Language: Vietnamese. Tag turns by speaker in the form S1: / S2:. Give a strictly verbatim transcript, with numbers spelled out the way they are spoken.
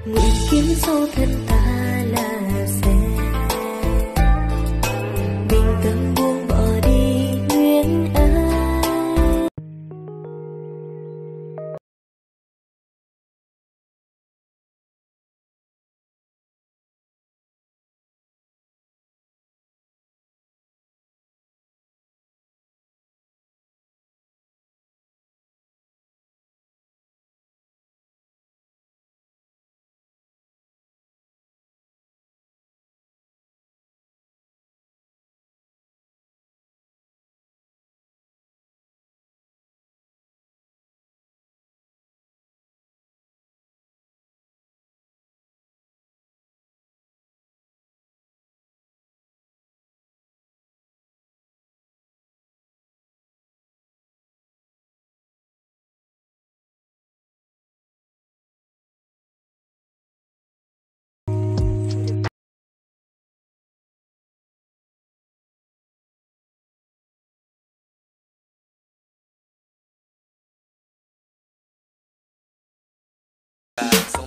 S1: nguyện kiếm sâu thân ta là sẽ bình tâm buông bỏ đi luyến ái.
S2: So